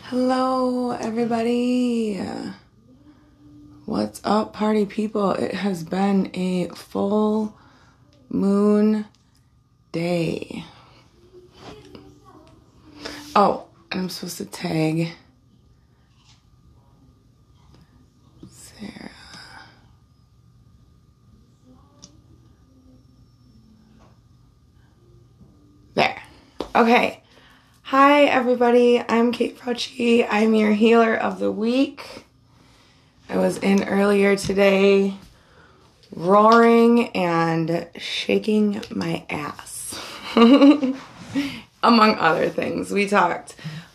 Hello, everybody. What's up, party people? It has been a full moon day. Oh, and I'm supposed to tag Sarah. There. Okay. Hi, everybody. I'm Kate Fauci. I'm your healer of the week. I was in earlier today roaring and shaking my ass, among other things. We talked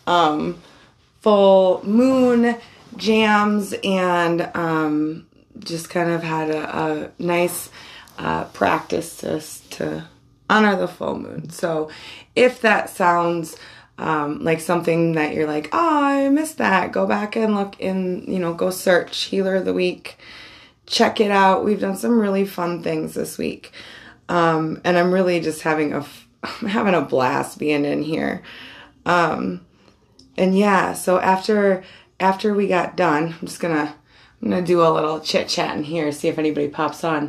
full moon jams and just kind of had a nice practice to honor the full moon. So if that sounds like something that you're like, oh, I missed that, go back and look go search Healer of the Week. Check it out. We've done some really fun things this week. And I'm really just having a blast being in here. And yeah, so after we got done, I'm gonna do a little chit chat in here, see if anybody pops on.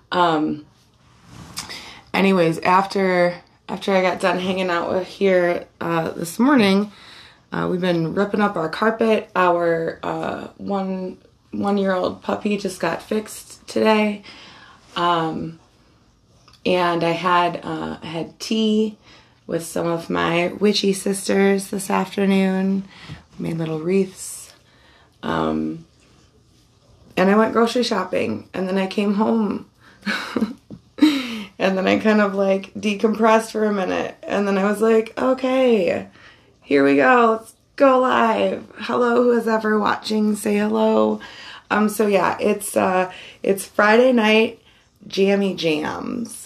Anyways, after I got done hanging out with here this morning, we've been ripping up our carpet. Our one-year-old puppy just got fixed today, and I had tea with some of my witchy sisters this afternoon. Made little wreaths, and I went grocery shopping, and then I came home. And then I kind of like decompressed for a minute. And then I was like, okay, here we go. Let's go live. Hello, who is ever watching, say hello. So yeah, it's Friday night jammy jams.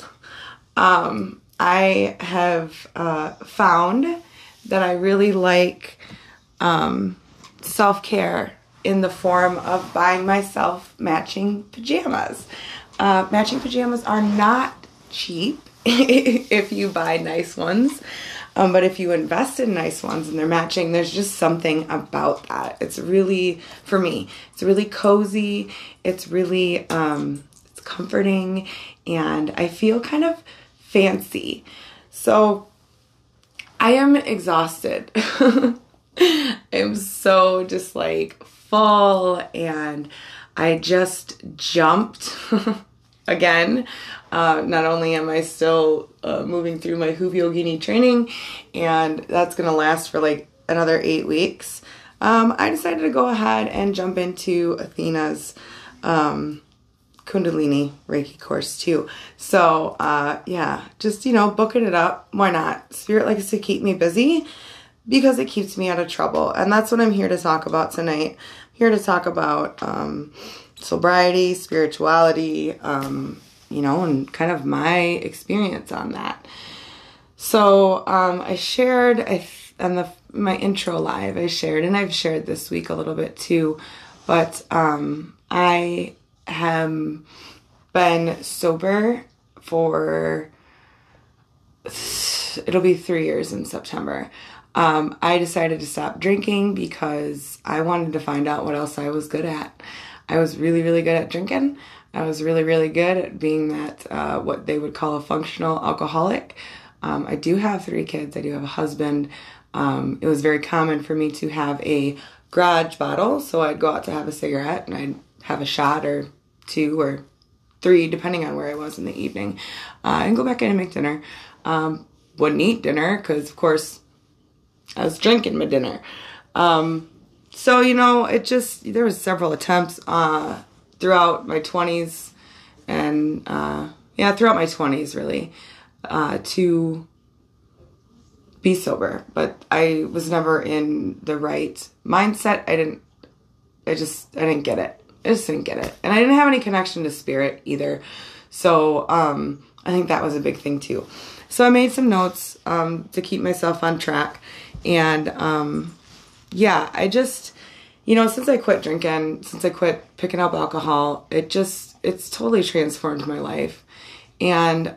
I have found that I really like self-care in the form of buying myself matching pajamas. Matching pajamas are not cheap if you buy nice ones, but if you invest in nice ones and they're matching, there's just something about that. It's really, for me, it's really cozy. It's really it's comforting, and I feel kind of fancy. So I am exhausted. I'm so just like full, and I just jumped again. Not only am I still moving through my Hoove Yogini training, and that's going to last for like another 8 weeks, I decided to go ahead and jump into Athena's Kundalini Reiki course too. So yeah, just, booking it up. Why not? Spirit likes to keep me busy because it keeps me out of trouble. And that's what I'm here to talk about tonight. I'm here to talk about sobriety, spirituality, and kind of my experience on that. So I shared on my intro live, I shared, and I've shared this week a little bit too, but I have been sober for, it'll be 3 years in September. I decided to stop drinking because I wanted to find out what else I was good at. I was really, really good at drinking. I was really, really good at being that, what they would call a functional alcoholic. I do have 3 kids. I do have a husband. It was very common for me to have a garage bottle. So I'd go out to have a cigarette and I'd have a shot or 2 or 3, depending on where I was in the evening, and go back in and make dinner. Wouldn't eat dinner because, of course, I was drinking my dinner. So, there was several attempts throughout my 20s and, throughout my 20s, really, to be sober. But I was never in the right mindset. I didn't get it. I just didn't get it. And I didn't have any connection to spirit either. So, I think that was a big thing too. So I made some notes, to keep myself on track. And, I just, since I quit drinking, since I quit picking up alcohol, it's totally transformed my life. And,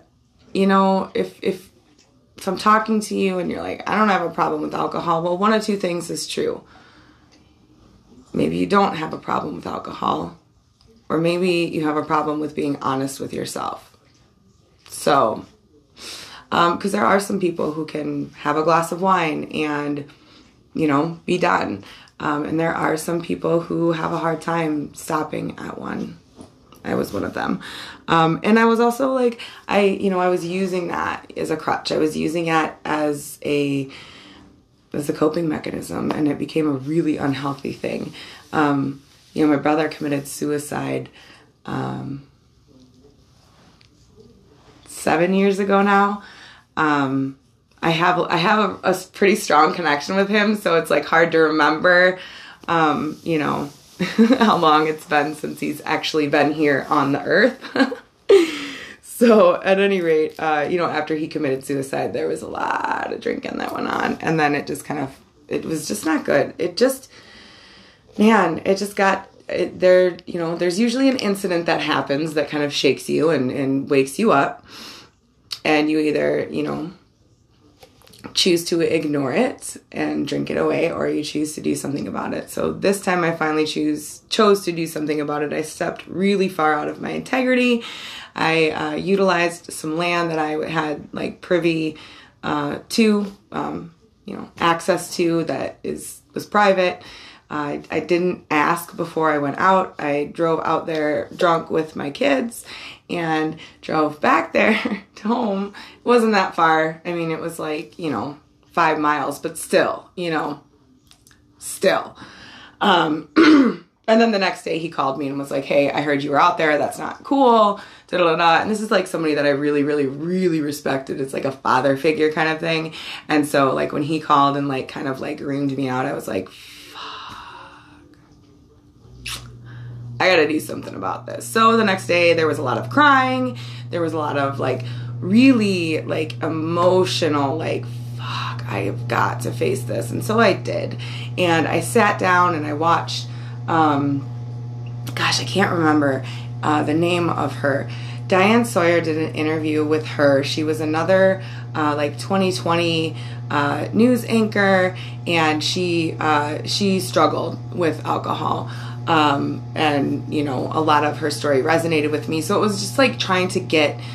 if I'm talking to you and you're like, I don't have a problem with alcohol, well, one of 2 things is true. maybe you don't have a problem with alcohol, or maybe you have a problem with being honest with yourself. So, because there are some people who can have a glass of wine and, you know, be done. And there are some people who have a hard time stopping at one. I was one of them. And I was also like, I was using that as a crutch. I was using it as a coping mechanism, and it became a really unhealthy thing. My brother committed suicide 7 years ago now. I have a pretty strong connection with him, so it's like hard to remember, how long it's been since he's actually been here on the earth. So at any rate, after he committed suicide, there was a lot of drinking that went on, and then it was just not good. There's usually an incident that happens that kind of shakes you and wakes you up, and you either, choose to ignore it and drink it away, or you choose to do something about it. So this time I finally chose to do something about it. I stepped really far out of my integrity. I utilized some land that I had like privy to, access to that was private. I didn't ask before I went out. I drove out there drunk with my kids and drove back there to home. It wasn't that far. I mean, it was like, 5 miles, but still. And then the next day he called me and was like, hey, I heard you were out there. That's not cool. Da-da-da-da. And this is like somebody that I really, really, really respected. It's like a father figure kind of thing. And so like when he called and like kind of like reamed me out, I was like, I gotta do something about this. So the next day there was a lot of crying. There was a lot of like really like emotional, like, fuck, I have got to face this. And so I did. And I sat down and I watched, I can't remember the name of her. Diane Sawyer did an interview with her. She was another 2020 news anchor, and she struggled with alcohol. And a lot of her story resonated with me. So it was just like trying to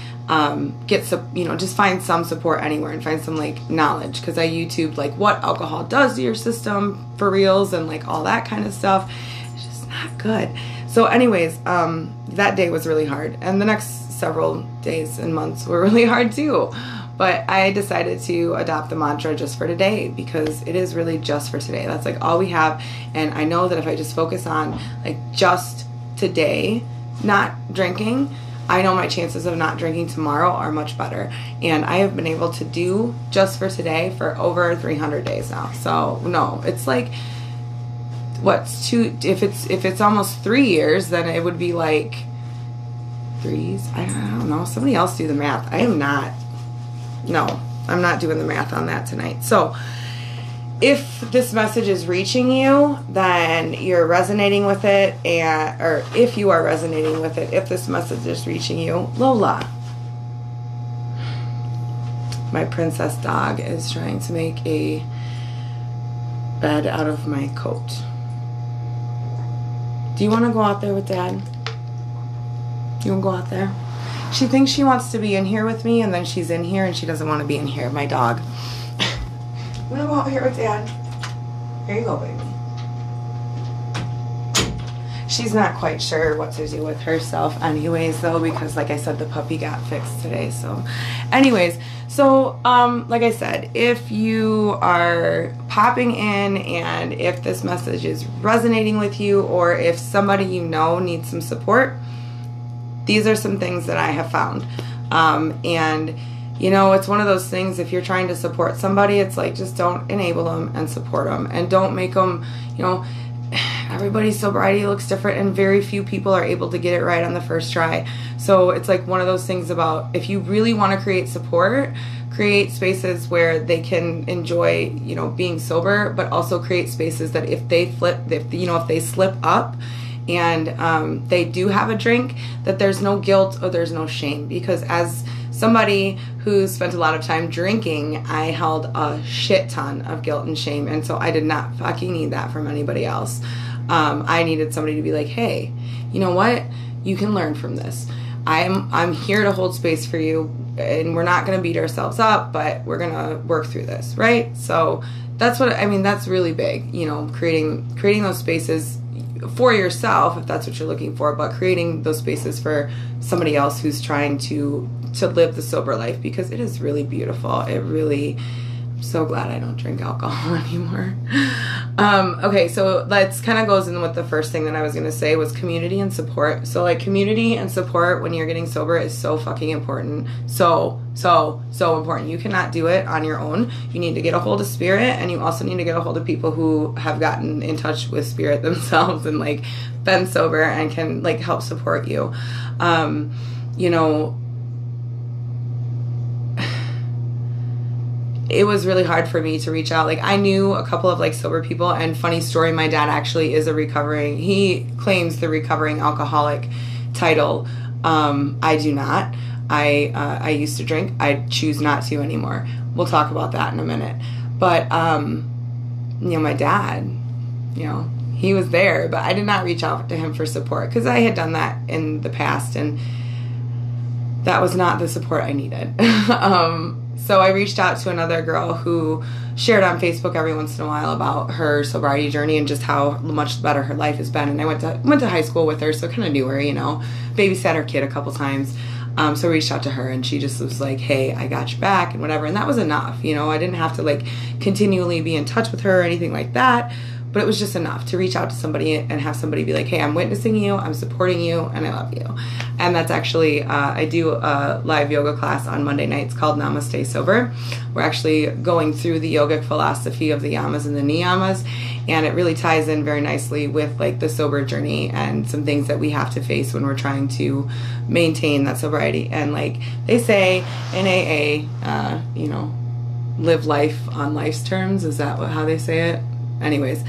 just find some support anywhere and find some like knowledge. Cause I YouTubed like what alcohol does to your system for reals and like all that kind of stuff. It's just not good. So anyways, that day was really hard. And the next several days and months were really hard too. But I decided to adopt the mantra just for today, because it is really just for today. That's like all we have. And I know that if I just focus on like just today, not drinking, I know my chances of not drinking tomorrow are much better. And I have been able to do just for today for over 300 days now. So no, it's like, if it's almost 3 years, then it would be like threes. I don't know. Somebody else do the math. I'm not doing the math on that tonight. So if this message is reaching you, then you're resonating with it, or if you are resonating with it, if this message is reaching you, Lola, my princess dog, is trying to make a bed out of my coat. Do you want to go out there with Dad? You want to go out there? She thinks she wants to be in here with me, and then she's in here, and she doesn't want to be in here. My dog. I'm going to go out here with Dad. Here you go, baby. She's not quite sure what to do with herself anyways, though, because, like I said, the puppy got fixed today. So, anyways, like I said, if you are popping in and if this message is resonating with you, or if somebody you know needs some support, these are some things that I have found. And, it's one of those things, if you're trying to support somebody, it's like, just don't enable them and support them. And don't make them, everybody's sobriety looks different, and very few people are able to get it right on the first try. So it's like one of those things about, if you really want to create support, create spaces where they can enjoy, being sober, but also create spaces that if they slip up and they do have a drink, that there's no guilt or there's no shame. Because as somebody who spent a lot of time drinking, I held a shit ton of guilt and shame, and so I did not fucking need that from anybody else. I needed somebody to be like, hey, you know what? You can learn from this. I'm here to hold space for you, and we're not going to beat ourselves up, but we're going to work through this, right? So that's what, I mean, that's really big, you know, creating those spaces for yourself, if that's what you're looking for, but creating those spaces for somebody else who's trying to live the sober life, because it is really beautiful. It really, I'm so glad I don't drink alcohol anymore. Okay, so let's kind of goes in with the first thing that I was going to say was community and support. So like community and support when you're getting sober is so fucking important. So important. You cannot do it on your own. You need to get a hold of spirit, and you also need to get a hold of people who have gotten in touch with spirit themselves and like been sober and can like help support you. You know, it was really hard for me to reach out. Like I knew a couple of like sober people, and funny story, my dad actually is he claims the recovering alcoholic title. I do not. I used to drink. I choose not to anymore. We'll talk about that in a minute. But, you know, my dad, you know, he was there, but I did not reach out to him for support because I had done that in the past, and that was not the support I needed. So I reached out to another girl who shared on Facebook every once in a while about her sobriety journey and just how much better her life has been. And I went to high school with her, so kind of knew her, you know, babysat her kid a couple times. So I reached out to her, and she just was like, hey, I got your back and whatever. And that was enough. You know, I didn't have to like continually be in touch with her or anything like that. But it was just enough to reach out to somebody and have somebody be like, hey, I'm witnessing you, I'm supporting you, and I love you. And that's actually, I do a live yoga class on Monday nights called Namaste Sober. We're actually going through the yogic philosophy of the yamas and the niyamas, and it really ties in very nicely with like the sober journey and some things that we have to face when we're trying to maintain that sobriety. And like they say in AA, you know, live life on life's terms. Is that how they say it? Anyways,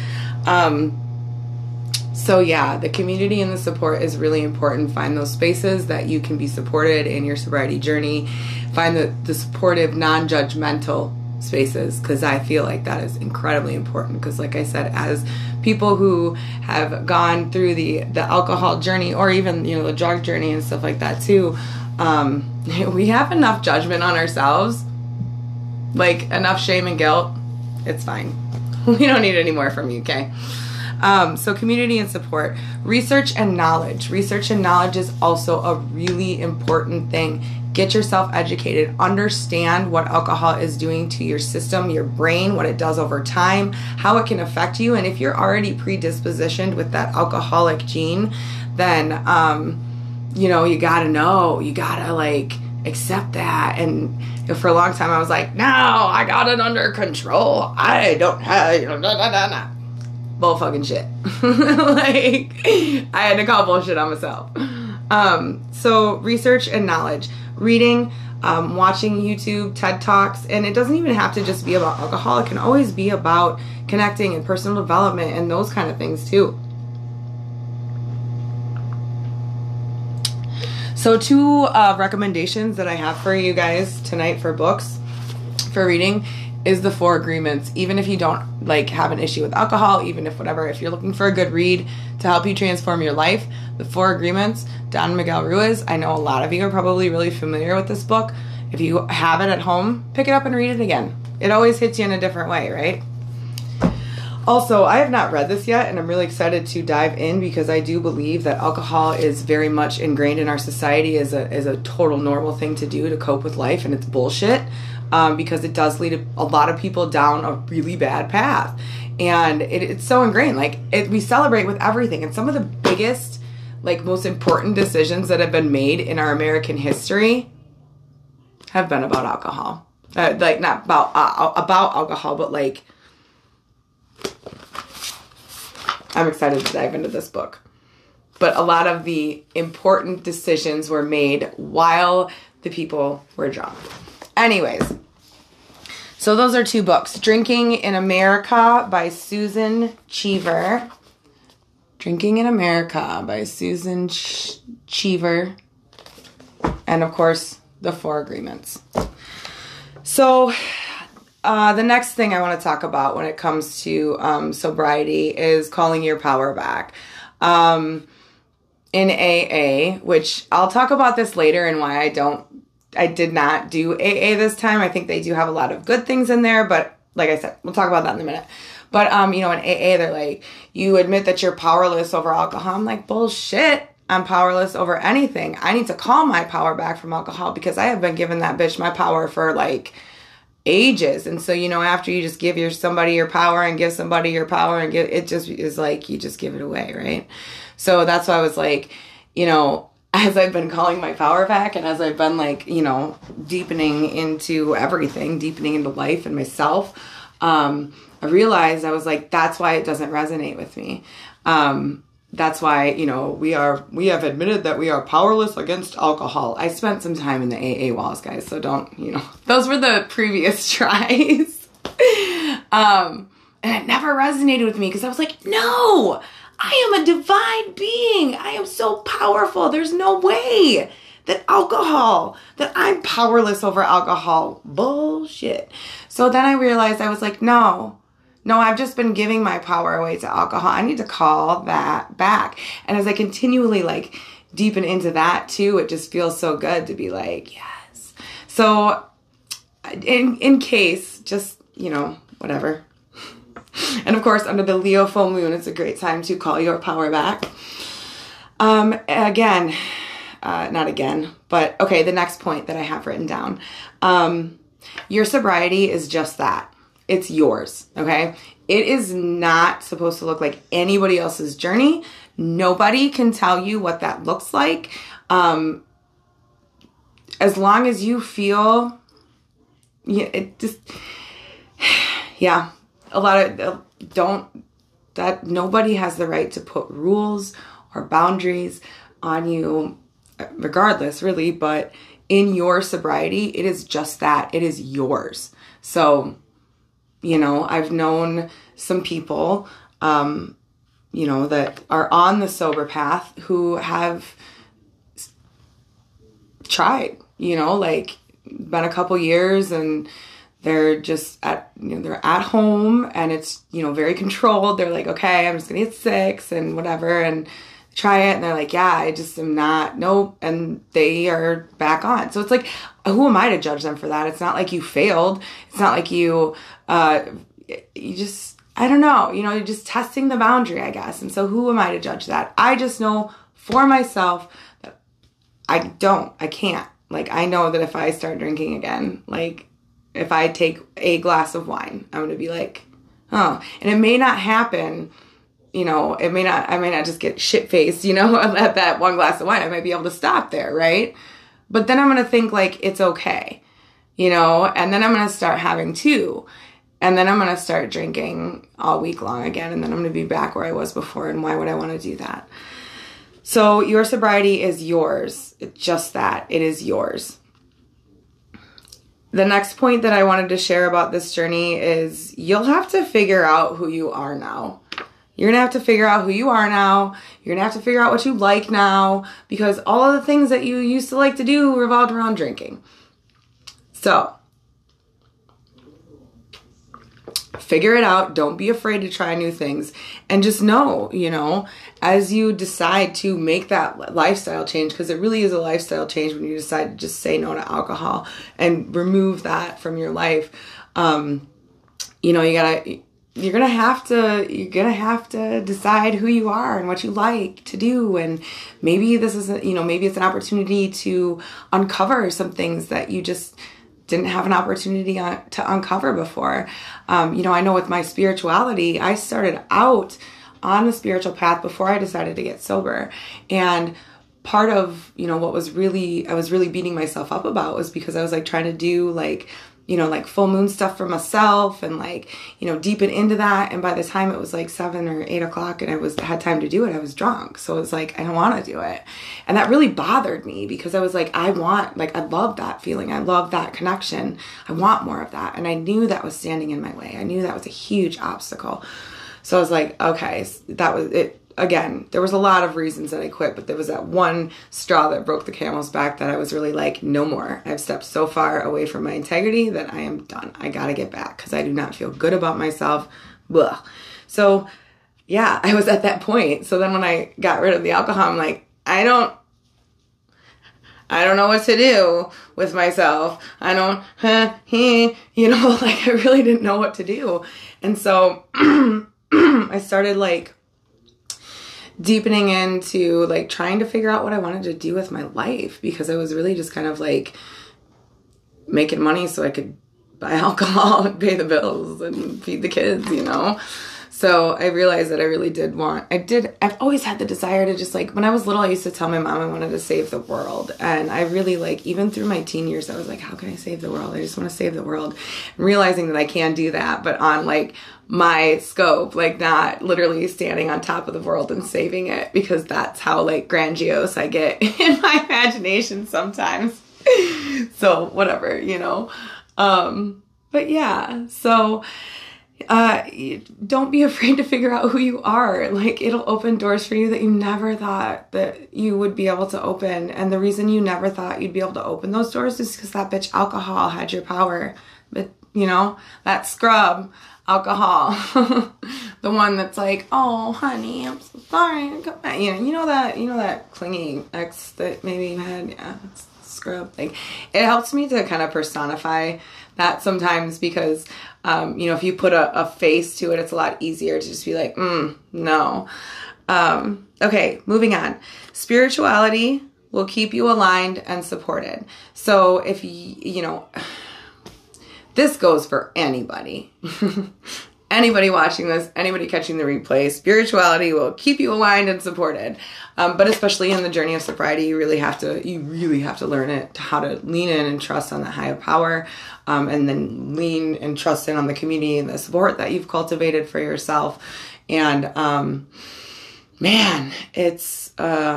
so yeah, the community and the support is really important. Find those spaces that you can be supported in your sobriety journey. Find the supportive, non-judgmental spaces, because I feel like that is incredibly important. Because like I said, as people who have gone through the alcohol journey, or even, you know, the drug journey and stuff like that too, we have enough judgment on ourselves, like enough shame and guilt. It's fine. We don't need any more from you, okay? So community and support. Research and knowledge. Research and knowledge is also a really important thing. Get yourself educated. Understand what alcohol is doing to your system, your brain, what it does over time, how it can affect you. And if you're already predispositioned with that alcoholic gene, then, you know, you gotta like accept that. And for a long time I was like, no, I got it under control. I don't have, you know, bull fucking shit. Like I had to call bullshit on myself. So research and knowledge, reading, watching YouTube, TED Talks, and it doesn't even have to just be about alcohol. It can always be about connecting and personal development and those kind of things too. So two recommendations that I have for you guys tonight for books, for reading, is the 4 Agreements. Even if you don't like have an issue with alcohol, even if whatever, if you're looking for a good read to help you transform your life, the 4 Agreements, Don Miguel Ruiz. I know a lot of you are probably really familiar with this book. If you have it at home, pick it up and read it again. It always hits you in a different way, right? Also, I have not read this yet, and I'm really excited to dive in because I do believe that alcohol is very much ingrained in our society as a total normal thing to do to cope with life, and it's bullshit because it does lead a lot of people down a really bad path. And it's so ingrained. Like, we celebrate with everything, and some of the biggest, like, most important decisions that have been made in our American history have been about alcohol. Like, not about alcohol, but like, I'm excited to dive into this book. But a lot of the important decisions were made while the people were drunk. Anyways, so those are 2 books. Drinking in America by Susan Cheever. Drinking in America by Susan Cheever. And of course, the 4 Agreements. So the next thing I want to talk about when it comes to sobriety is calling your power back. In AA, which I'll talk about this later and why I did not do AA this time. I think they do have a lot of good things in there, but like I said, we'll talk about that in a minute. But, in AA, they're like, you admit that you're powerless over alcohol. I'm like, bullshit. I'm powerless over anything. I need to call my power back from alcohol because I have been giving that bitch my power for like ages. And so, after you just give somebody your power and give somebody your power and it just is like, you just give it away. Right. So that's why I was like, as I've been calling my power back and as I've been like, deepening into everything, deepening into life and myself, I realized I was like, that's why it doesn't resonate with me. That's why, we have admitted that we are powerless against alcohol. I spent some time in the AA walls, guys, so don't, those were the previous tries. And it never resonated with me because I was like, no, I am a divine being. I am so powerful. There's no way that I'm powerless over alcohol. Bullshit. So then I realized I was like, no, I've just been giving my power away to alcohol. I need to call that back. And as I continually like deepen into that too, it just feels so good to be like, yes. So in case, just, whatever. And of course, under the Leo full moon, it's a great time to call your power back. Not again, but okay, the next point that I have written down. Your sobriety is just that. It's yours, okay? It is not supposed to look like anybody else's journey. Nobody can tell you what that looks like. As long as you feel, nobody has the right to put rules or boundaries on you, regardless, really, but in your sobriety, it is just that. It is yours. So, I've known some people, that are on the sober path who have tried, like been a couple years and they're just they're at home and it's, very controlled. They're like, okay, I'm just going to get 6 and whatever and try it. And they're like, yeah, I just am not, nope. And they are back on. So it's like, who am I to judge them for that? It's not like you failed. It's not like you just, I don't know, you're just testing the boundary, I guess. And so who am I to judge that? I just know for myself that I can't. Like, I know that if I start drinking again, like if I take a glass of wine, I'm going to be like, oh, and it may not happen. I may not just get shit-faced, at that one glass of wine. I might be able to stop there, right? But then I'm going to think, like, it's okay, and then I'm going to start having 2. And then I'm going to start drinking all week long again. And then I'm going to be back where I was before. And why would I want to do that? So your sobriety is yours. It's just that. It is yours. The next point that I wanted to share about this journey is you'll have to figure out who you are now. You're going to have to figure out who you are now. You're going to have to figure out what you like now because all of the things that you used to like to do revolved around drinking. So figure it out. Don't be afraid to try new things and just know, as you decide to make that lifestyle change, because it really is a lifestyle change when you decide to just say no to alcohol and remove that from your life. You're gonna have to decide who you are and what you like to do, and maybe this is maybe it's an opportunity to uncover some things that you just didn't have an opportunity to uncover before. I know with my spirituality, I started out on the spiritual path before I decided to get sober, and part of what I was really beating myself up about was because I was like trying to do like full moon stuff for myself and deepen into that. And by the time it was like 7 or 8 o'clock and I had time to do it, I was drunk. So it was like, I don't want to do it. And that really bothered me because I was like, I love that feeling. I love that connection. I want more of that. And I knew that was standing in my way. I knew that was a huge obstacle. So I was like, okay, that was it. again, there was a lot of reasons that I quit, but there was that one straw that broke the camel's back that I was really like, no more. I've stepped so far away from my integrity that I am done. I got to get back because I do not feel good about myself. Blah. So yeah, I was at that point. So then when I got rid of the alcohol, I'm like, I don't know what to do with myself. I don't, you know, like I really didn't know what to do. And so I started like deepening into like trying to figure out what I wanted to do with my life, because I was really just kind of like making money so I could buy alcohol and pay the bills and feed the kids, you know? So I realized that I really I've always had the desire to just like, when I was little, I used to tell my mom I wanted to save the world. And I really like, even through my teen years, I was like, how can I save the world? I just want to save the world. And realizing that I can do that, but on like my scope, like not literally standing on top of the world and saving it, because that's how like grandiose I get in my imagination sometimes. So whatever, you know? But yeah, so don't be afraid to figure out who you are. Like, it'll open doors for you that you never thought that you would be able to open. And the reason you never thought you'd be able to open those doors is because that bitch alcohol had your power. But, you know, that scrub alcohol, the one that's like, oh, honey, I'm so sorry. Come back. You know that clingy ex that maybe you had? Yeah, it's scrub. Like, it helps me to kind of personify that sometimes, because you know, if you put a face to it, it's a lot easier to just be like, no. Okay, moving on. Spirituality will keep you aligned and supported. So if you know, this goes for anybody. Anybody watching this, anybody catching the replay, spirituality will keep you aligned and supported. But especially in the journey of sobriety, you really have to learn it, how to lean in and trust on that higher power, and then lean and trust in on the community and the support that you've cultivated for yourself. And man, it's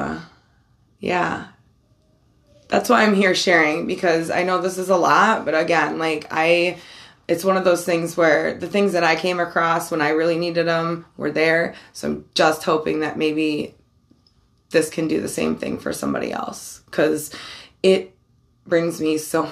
yeah. That's why I'm here sharing, because I know this is a lot, but again, like it's one of those things where the things that I came across when I really needed them were there. So I'm just hoping that maybe this can do the same thing for somebody else, because it brings me so...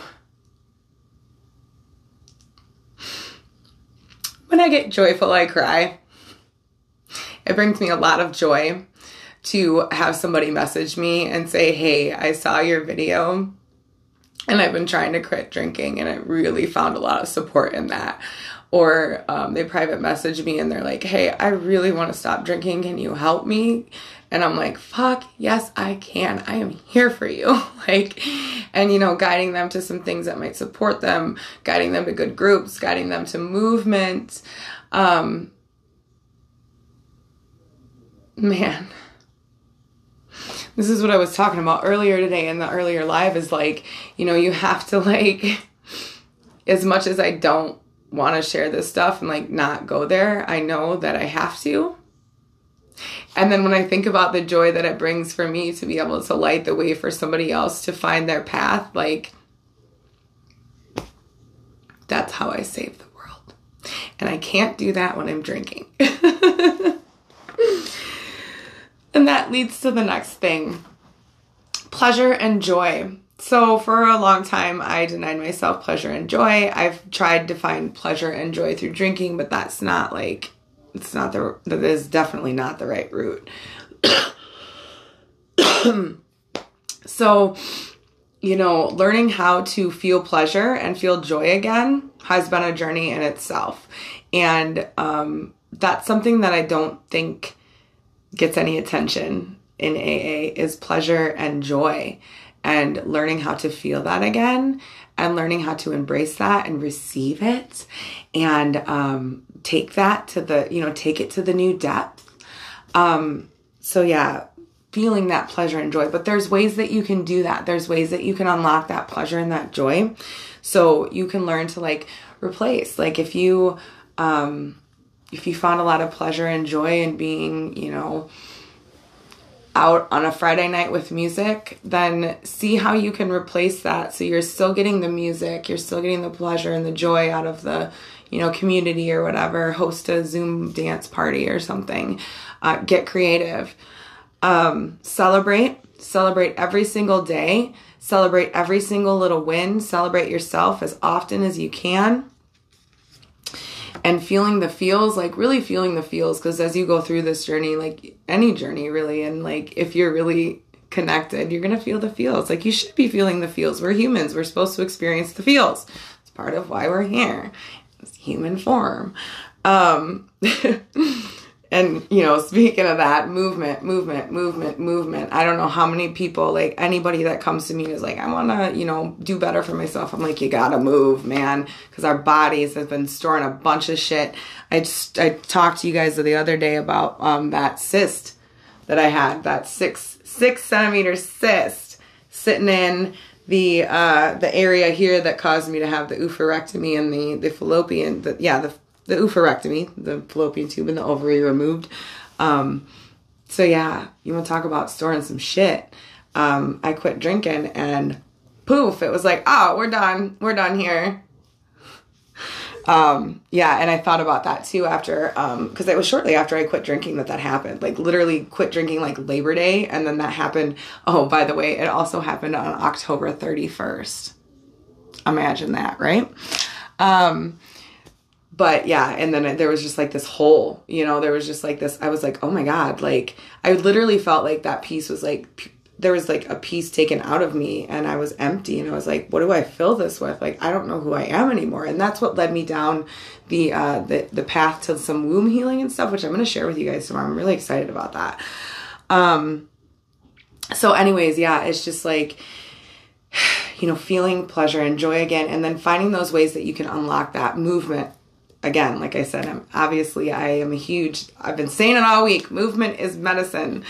When I get joyful, I cry. It brings me a lot of joy to have somebody message me and say, hey, I saw your video and I've been trying to quit drinking, and I really found a lot of support in that. Or they private message me and they're like, hey, I really want to stop drinking. Can you help me? And I'm like, fuck, yes, I can. I am here for you. Like, and, you know, guiding them to some things that might support them, guiding them to good groups, guiding them to movement. Man. This is what I was talking about earlier today in the earlier live, is like, you know, you have to like, as much as I don't want to share this stuff and like not go there, I know that I have to. And then when I think about the joy that it brings for me to be able to light the way for somebody else to find their path, like, that's how I save the world. And I can't do that when I'm drinking. And that leads to the next thing. Pleasure and joy. So for a long time, I denied myself pleasure and joy. I've tried to find pleasure and joy through drinking, but that's not like, that is definitely not the right route. So, you know, learning how to feel pleasure and feel joy again has been a journey in itself. And that's something that I don't think gets any attention in AA, is pleasure and joy, and learning how to feel that again, and learning how to embrace that and receive it, and take that to the, you know, take it to the new depth. So yeah, feeling that pleasure and joy, but there's ways that you can do that. There's ways that you can unlock that pleasure and that joy. So you can learn to like replace, like if you found a lot of pleasure and joy in being, you know, out on a Friday night with music, then see how you can replace that. So you're still getting the music, you're still getting the pleasure and the joy out of the, community or whatever, host a Zoom dance party or something. Get creative. Celebrate every single day. Celebrate every single little win. Celebrate yourself as often as you can. And feeling the feels, like really feeling the feels, because as you go through this journey, like any journey really, and like if you're really connected, you're going to feel the feels. Like you should be feeling the feels. We're humans. We're supposed to experience the feels. It's part of why we're here. It's human form. And, speaking of that, movement. I don't know how many people, like anybody that comes to me is like, I want to, do better for myself. I'm like, you got to move, man. Because our bodies have been storing a bunch of shit. I talked to you guys the other day about that cyst that I had, that 6 centimeter cyst sitting in the area here that caused me to have the oophorectomy and the fallopian, the oophorectomy, the fallopian tube and the ovary removed. So yeah, you want to talk about storing some shit. I quit drinking and poof, it was like, oh, we're done here. Yeah, and I thought about that too after, because it was shortly after I quit drinking that happened. Like literally quit drinking like Labor Day, and then that happened. Oh, by the way, it also happened on October 31st. Imagine that, right? But yeah, and then there was just like this hole, there was just like this, I was like, oh my God, like I literally felt like that piece was like, there was like a piece taken out of me and I was empty, and I was like, what do I fill this with? Like, I don't know who I am anymore. And that's what led me down the path to some womb healing and stuff, which I'm going to share with you guys tomorrow. I'm really excited about that. So anyways, yeah, it's just like, feeling pleasure and joy again, and then finding those ways that you can unlock that movement. Again, like I said, I've been saying it all week. Movement is medicine.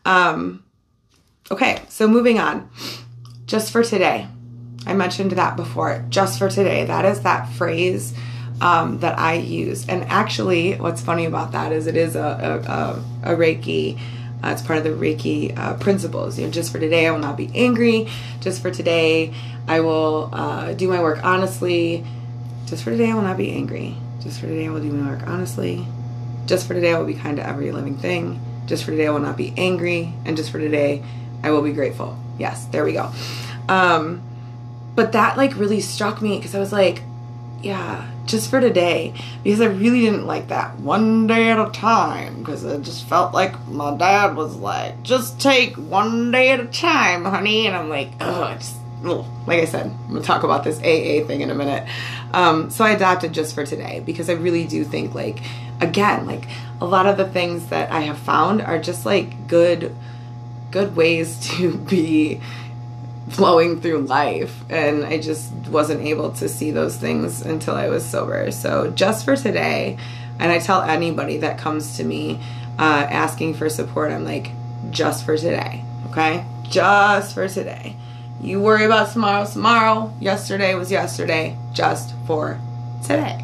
Okay, so moving on. Just for today. I mentioned that before. Just for today. That is that phrase that I use. And actually, what's funny about that is it is a Reiki. It's part of the Reiki principles. Just for today, I will not be angry. Just for today, I will do my work honestly. Just for today, I will not be angry. Just for today, I will do my work honestly. Just for today, I will be kind to every living thing. Just for today, I will not be angry. And just for today, I will be grateful. Yes, there we go. But that like really struck me because I was like, yeah, just for today. Because I really didn't like that one day at a time. Because it just felt like my dad was like, just take one day at a time, honey. And I'm like, like I said, I'm going to talk about this AA thing in a minute. So I adopted just for today because I really do think like, again, like a lot of the things that I have found are just like good ways to be flowing through life. And I just wasn't able to see those things until I was sober. So just for today, and I tell anybody that comes to me asking for support, I'm like, just for today, okay? Just for today. You worry about tomorrow. Yesterday was yesterday. Just for today.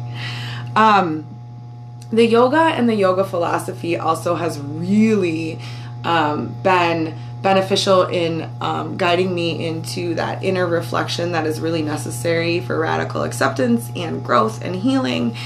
The yoga and the yoga philosophy also has really been beneficial in guiding me into that inner reflection that is really necessary for radical acceptance and growth and healing.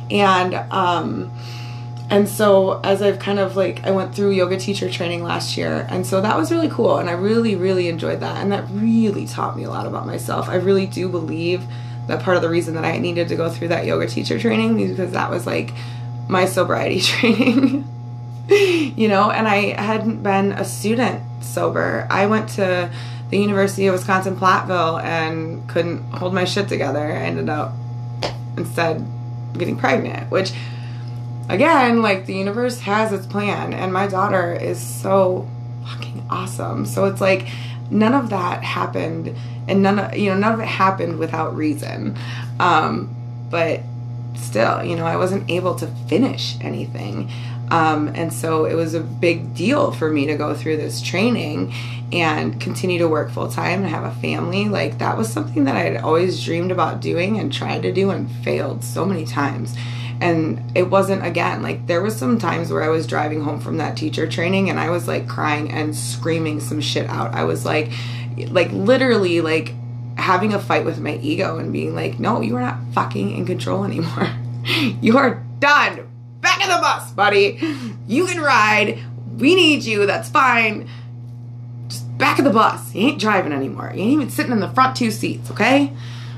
And so as I've kind of like, I went through yoga teacher training last year, and so that was really cool, and I really, really enjoyed that, and that really taught me a lot about myself. I really do believe that part of the reason that I needed to go through that yoga teacher training is because that was like my sobriety training. And I hadn't been a student sober. I went to the University of Wisconsin-Platteville and couldn't hold my shit together. I ended up instead getting pregnant, which again, like the universe has its plan, and my daughter is so fucking awesome. So it's like none of that happened, and none of it happened without reason. But still, I wasn't able to finish anything. And so it was a big deal for me to go through this training and continue to work full time and have a family. Like that was something that I had always dreamed about doing and tried to do and failed so many times. And it wasn't, again, like there was some times where I was driving home from that teacher training and I was like crying and screaming some shit out. I was like literally like having a fight with my ego and being like, no, you are not fucking in control anymore. You're done. Back in the bus, buddy. You can ride. We need you. That's fine. Just back of the bus. You ain't driving anymore. You ain't even sitting in the front 2 seats, okay?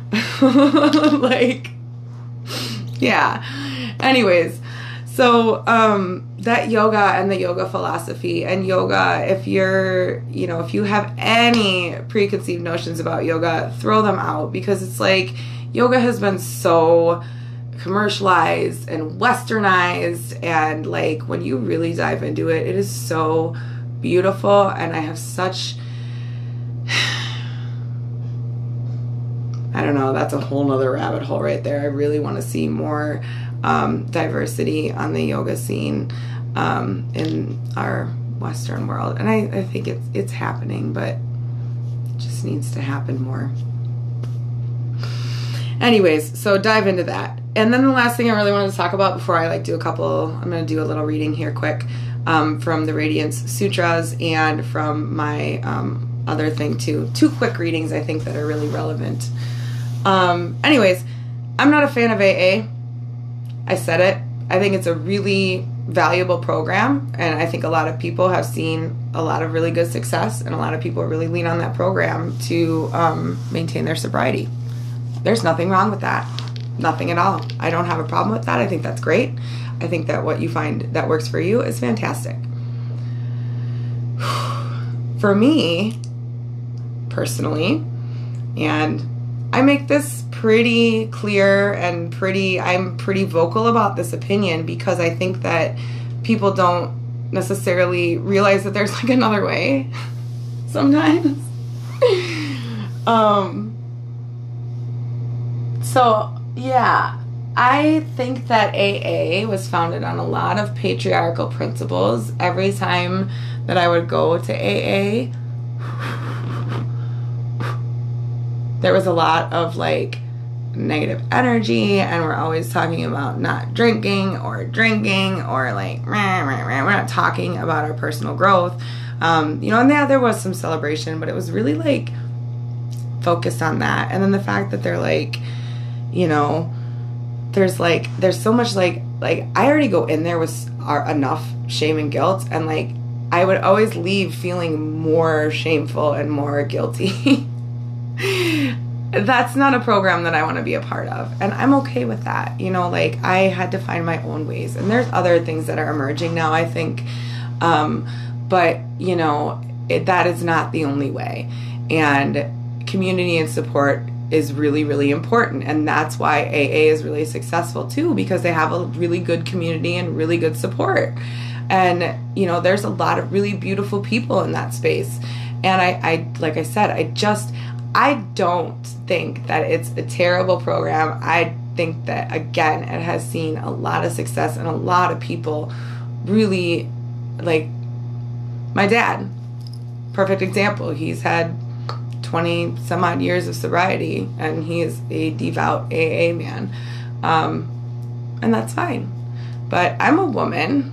Like, yeah. Anyways, so that yoga and the yoga philosophy and yoga, if you're, you know, if you have any preconceived notions about yoga, throw them out, because it's like yoga has been so commercialized and westernized, and like when you really dive into it, it is so beautiful. And I have such, I don't know, that's a whole nother rabbit hole right there. I really want to see more diversity on the yoga scene in our Western world. And I think it's happening, but it just needs to happen more. Anyways, so dive into that. And then the last thing I really wanted to talk about before I do I'm going to do a little reading here quick from the Radiance Sutras and from my other thing too. 2 quick readings I think that are really relevant. Anyways, I'm not a fan of AA. I said it. I think it's a really valuable program, and I think a lot of people have seen a lot of really good success, and a lot of people really lean on that program to maintain their sobriety. There's nothing wrong with that. Nothing at all. I don't have a problem with that. I think that's great. I think that what you find that works for you is fantastic. For me, personally, and I make this pretty clear and I'm pretty vocal about this opinion, because I think that people don't necessarily realize that there's like another way sometimes. So yeah, I think that AA was founded on a lot of patriarchal principles. Every time that I would go to AA, there was a lot of like negative energy, and we're always talking about not drinking or like we're not talking about our personal growth. And yeah, there was some celebration, but it was really like focused on that. And then the fact that they're like, there's so much like I already go in there with enough shame and guilt, and like I would always leave feeling more shameful and more guilty. That's not a program that I want to be a part of, and I'm okay with that. Like I had to find my own ways, and there's other things that are emerging now, I think, but that is not the only way, and community and support is really, really important. And that's why AA is really successful too, because they have a really good community and really good support. And, there's a lot of really beautiful people in that space. And I like I said, I don't think that it's a terrible program. I think that, again, it has seen a lot of success, and a lot of people really, like my dad, perfect example. He's had 20 some odd years of sobriety, and he is a devout AA man. And that's fine. But I'm a woman.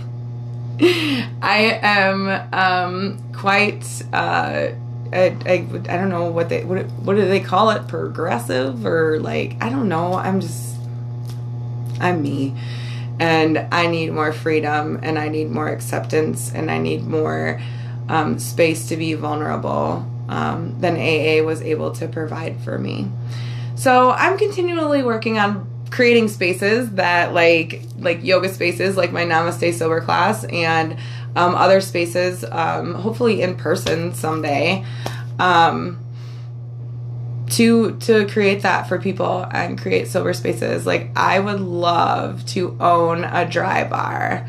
I am quite, I don't know what do they call it? Progressive, or like, I don't know. I'm me. And I need more freedom, and I need more acceptance, and I need more space to be vulnerable than AA was able to provide for me. So I'm continually working on creating spaces that like yoga spaces, like my Namaste Sober class, and other spaces, hopefully in person someday, to create that for people and create sober spaces. Like I would love to own a dry bar,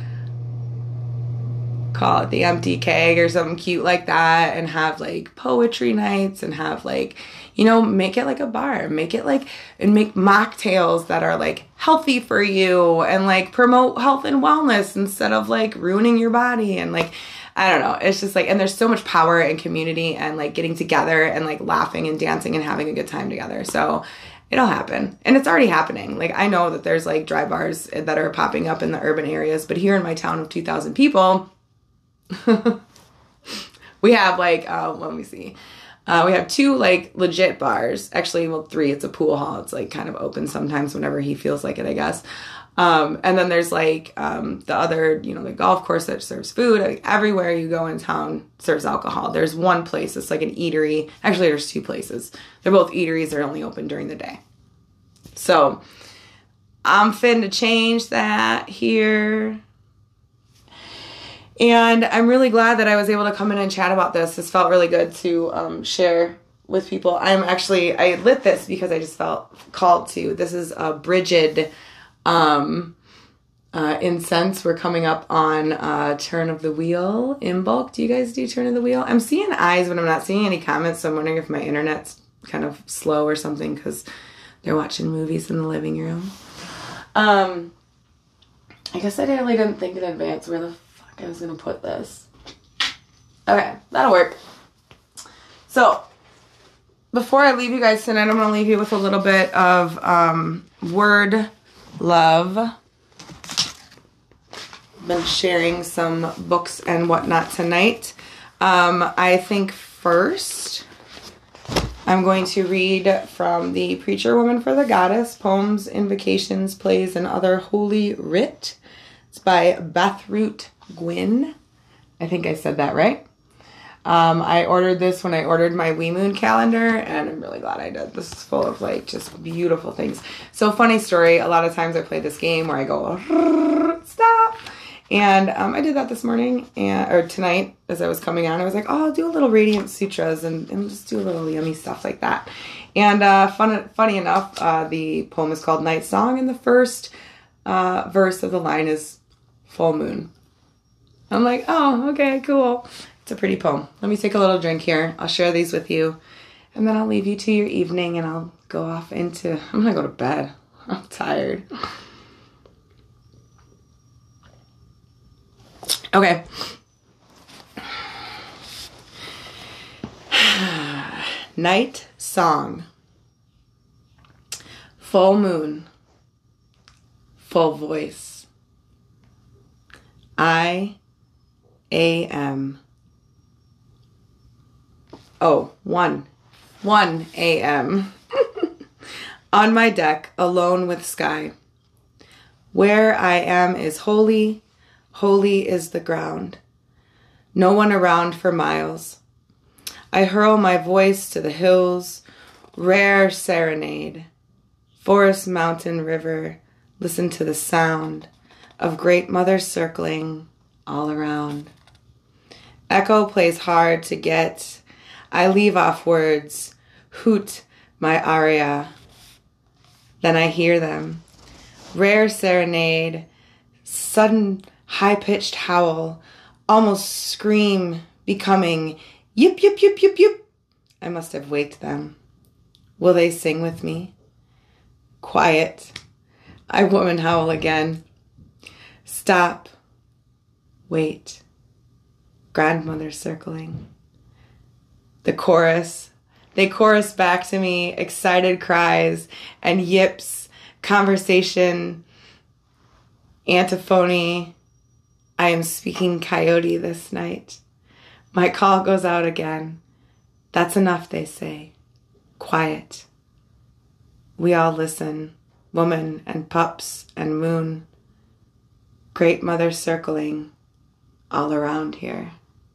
call it the Empty Keg or something cute like that, and have like poetry nights, and have like, make it like a bar, make mocktails that are like healthy for you, and like promote health and wellness instead of like ruining your body. And like, I don't know, it's just like, and there's so much power in community and like getting together and like laughing and dancing and having a good time together. So it'll happen, and it's already happening. Like I know that there's like dry bars that are popping up in the urban areas, but here in my town of 2,000 people, we have like, let me see. We have 2 like legit bars. Actually, well, 3. It's a pool hall. It's like kind of open sometimes whenever he feels like it, I guess. And then there's like the other, the golf course that serves food. Like, everywhere you go in town serves alcohol. There's one place. It's like an eatery. Actually, there's 2 places. They're both eateries. They're only open during the day. So I'm finna change that here. And I'm really glad that I was able to come in and chat about this. This felt really good to share with people. I lit this because I just felt called to. This is a Brigid incense. We're coming up on Turn of the Wheel in bulk. Do you guys do Turn of the Wheel? I'm seeing eyes, but I'm not seeing any comments, so I'm wondering if my internet's kind of slow or something because they're watching movies in the living room. I guess I really didn't think in advance where the I was going to put this. Okay, that'll work. So, before I leave you guys tonight, I'm going to leave you with a little bit of word love. Been sharing some books and whatnot tonight. I think first, I'm going to read from The Preacher Woman for the Goddess, Poems, Invocations, Plays, and Other Holy Writ. It's by Beth Root Gwyn. I think I said that right. I ordered this when I ordered my Wee Moon calendar, and I'm really glad I did. This is full of like just beautiful things. So, funny story, a lot of times I play this game where I go, stop. And I did that this morning, or tonight as I was coming on. I was like, oh, I'll do a little Radiant Sutras and just do a little yummy stuff like that. And funny enough, the poem is called Night Song, and the first verse of the line is full moon. I'm like, oh, okay, cool. It's a pretty poem. Let me take a little drink here. I'll share these with you. And then I'll leave you to your evening and I'll go off I'm going to go to bed. I'm tired. Okay. Night Song. Full moon. Full voice. I a.m. Oh, 1 a.m. On my deck, alone with sky. Where I am is holy, holy is the ground. No one around for miles. I hurl my voice to the hills, rare serenade. Forest, mountain, river, listen to the sound of great mother circling all around. Echo plays hard to get. I leave off words, hoot my aria. Then I hear them. Rare serenade, sudden high-pitched howl, almost scream, becoming yip, yip, yip, yip, yip. I must have waked them. Will they sing with me? Quiet. I woman howl again. Stop. Wait. Grandmother circling. The chorus. They chorus back to me, excited cries and yips, conversation, antiphony. I am speaking coyote this night. My call goes out again. That's enough, they say. Quiet. We all listen. Woman and pups and moon. Great mother circling all around here.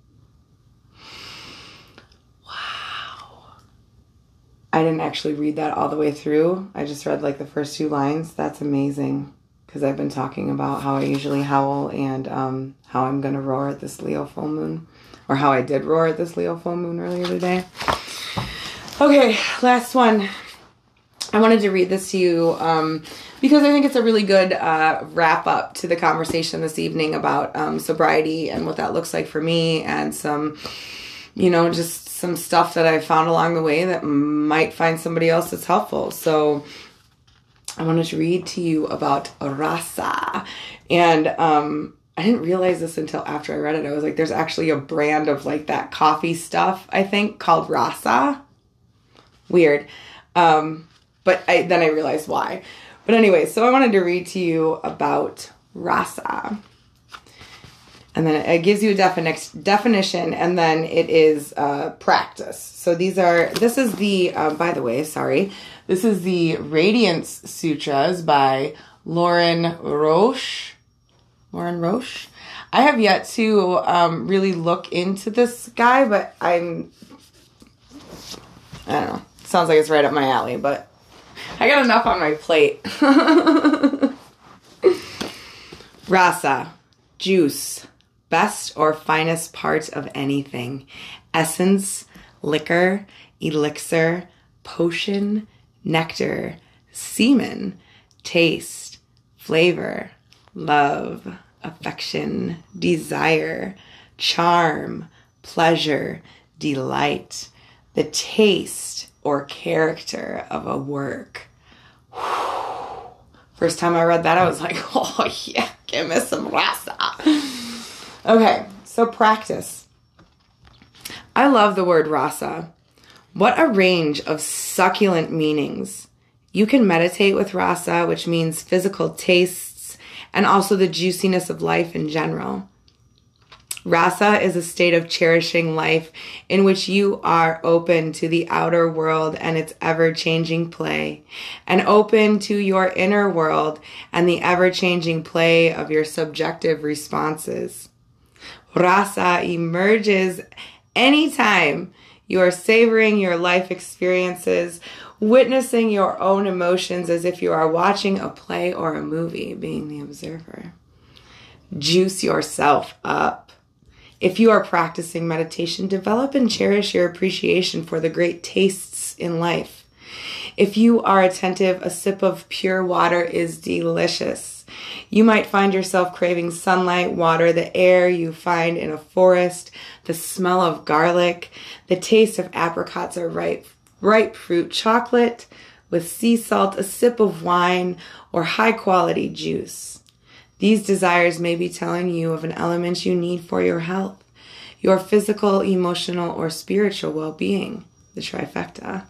Wow. I didn't actually read that all the way through. I just read like the first 2 lines. That's amazing. Because I've been talking about how I usually howl and how I'm going to roar at this Leo full moon. Or how I did roar at this Leo full moon earlier today. Okay, last one. I wanted to read this to you because I think it's a really good wrap up to the conversation this evening about sobriety and what that looks like for me and some, just some stuff that I found along the way that might find somebody else that's helpful. So I wanted to read to you about rasa. And I didn't realize this until after I read it. I was like, there's actually a brand of like that coffee stuff, I think, called rasa. Weird. But then I realized why. But anyway, so I wanted to read to you about rasa. And then it gives you a definition, and then it is practice. So this is the, by the way, sorry, this is the Radiance Sutras by Lauren Roche. Lauren Roche. I have yet to really look into this guy, but I don't know. Sounds like it's right up my alley, but I got enough on my plate. Rasa, juice. Best or finest part of anything. Essence, liquor, elixir, potion, nectar, semen, taste, flavor, love, affection, desire, charm, pleasure, delight, the taste or character of a work. Whew. First time I read that, I was like, oh yeah, give me some rasa. Okay, so practice. I love the word rasa. What a range of succulent meanings. You can meditate with rasa, which means physical tastes, and also the juiciness of life in general. Rasa is a state of cherishing life in which you are open to the outer world and its ever-changing play, and open to your inner world and the ever-changing play of your subjective responses. Rasa emerges anytime you are savoring your life experiences, witnessing your own emotions as if you are watching a play or a movie, being the observer. Juice yourself up. If you are practicing meditation, develop and cherish your appreciation for the great tastes in life. If you are attentive, a sip of pure water is delicious. You might find yourself craving sunlight, water, the air you find in a forest, the smell of garlic, the taste of apricots or ripe fruit, chocolate with sea salt, a sip of wine, or high-quality juice. These desires may be telling you of an element you need for your health, your physical, emotional, or spiritual well-being, the trifecta.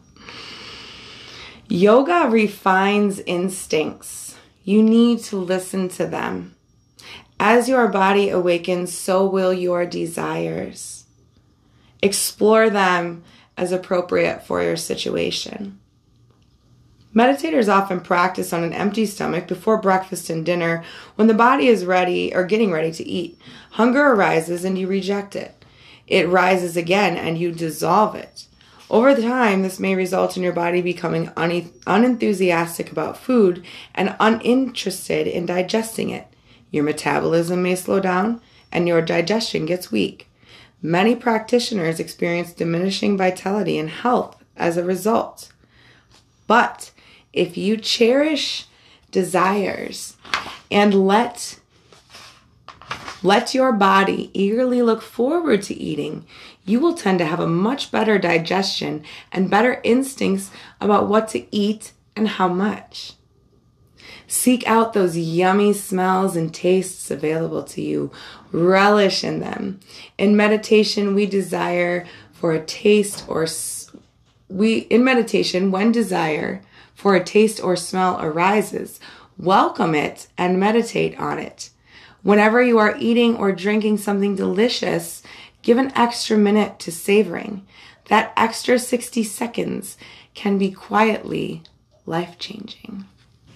Yoga refines instincts. You need to listen to them. As your body awakens, so will your desires. Explore them as appropriate for your situation. Meditators often practice on an empty stomach before breakfast and dinner when the body is ready or getting ready to eat. Hunger arises and you reject it. It rises again and you dissolve it. Over the time, this may result in your body becoming unenthusiastic about food and uninterested in digesting it. Your metabolism may slow down and your digestion gets weak. Many practitioners experience diminishing vitality and health as a result. But if you cherish desires and let your body eagerly look forward to eating, you will tend to have a much better digestion and better instincts about what to eat and how much. Seek out those yummy smells and tastes available to you. Relish in them. In meditation, when desire for a taste or smell arises, welcome it and meditate on it. Whenever you are eating or drinking something delicious, give an extra minute to savoring. That extra 60 seconds can be quietly life-changing.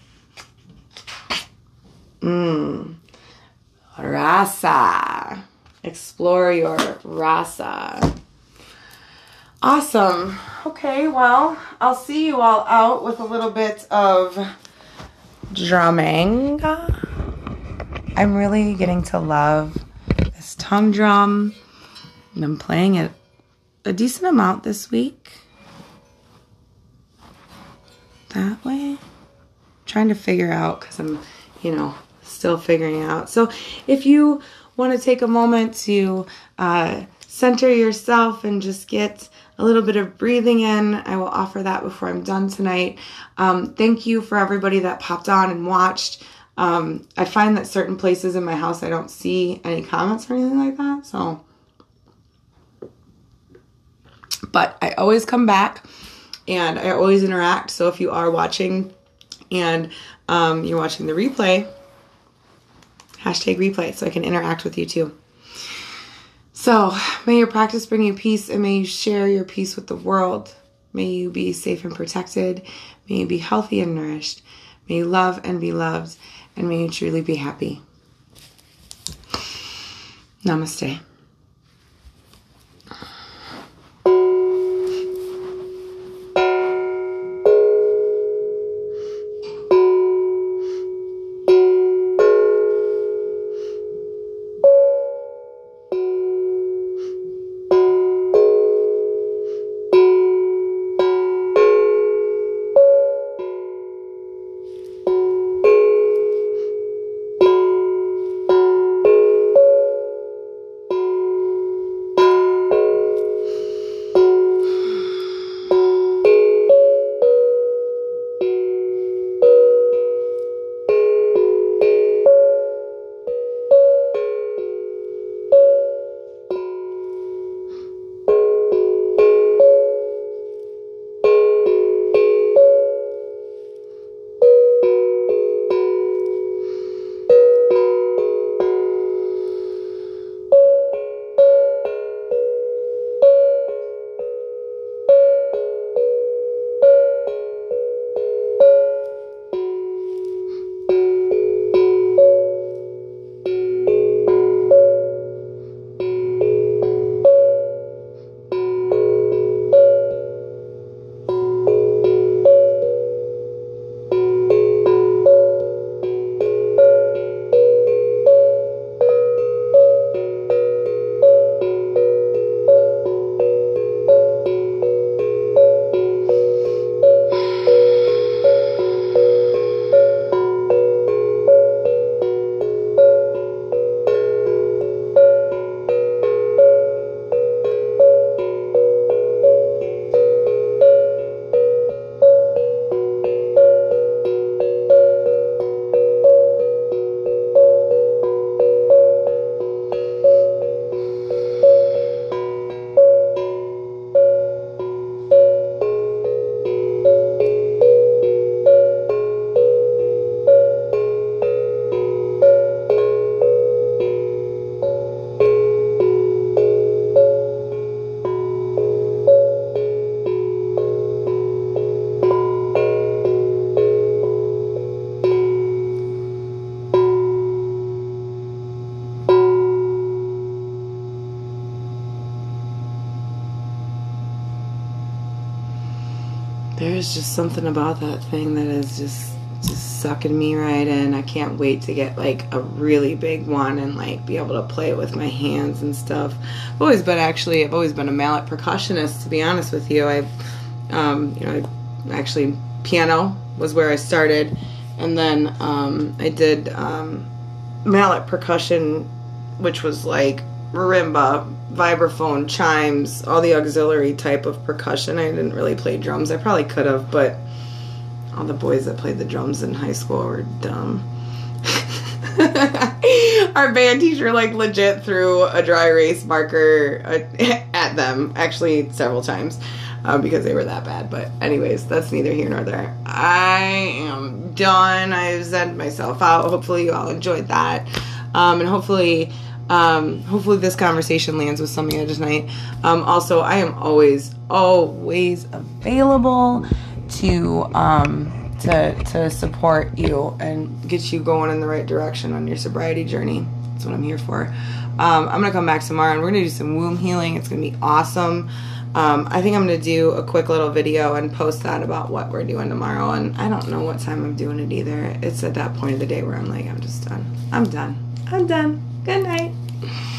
Rasa. Explore your rasa. Awesome. Okay, well, I'll see you all out with a little bit of drumming. I'm really getting to love this tongue drum. And I'm playing it a decent amount this week. That way. Trying to figure out because I'm, still figuring out. So if you want to take a moment to center yourself and just get a little bit of breathing in, I will offer that before I'm done tonight. Thank you for everybody that popped on and watched. I find that certain places in my house I don't see any comments or anything like that. So, but I always come back and I always interact. So if you are watching and you're watching the replay, #replay, so I can interact with you too. So, may your practice bring you peace, and may you share your peace with the world. May you be safe and protected. May you be healthy and nourished. May you love and be loved. And may you truly be happy. Namaste. There's just something about that thing that is just sucking me right in. I can't wait to get like a really big one and like be able to play it with my hands and stuff. I've always been a mallet percussionist, to be honest with you. Actually piano was where I started, and then I did mallet percussion, which was like marimba, vibraphone, chimes, all the auxiliary type of percussion. I didn't really play drums. I probably could have, but all the boys that played the drums in high school were dumb. Our band teacher like legit threw a dry erase marker at them, actually several times, because they were that bad. But anyways, that's neither here nor there. I am done. I've zened myself out. Hopefully you all enjoyed that, and hopefully this conversation lands with some of you tonight. Also, I am always available to support you and get you going in the right direction on your sobriety journey. That's what I'm here for. I'm gonna come back tomorrow and we're gonna do some womb healing. It's gonna be awesome. I think I'm gonna do a quick little video and post that about what we're doing tomorrow. And I don't know what time I'm doing it either. It's at that point of the day where I'm like, I'm just done. I'm done. Good night.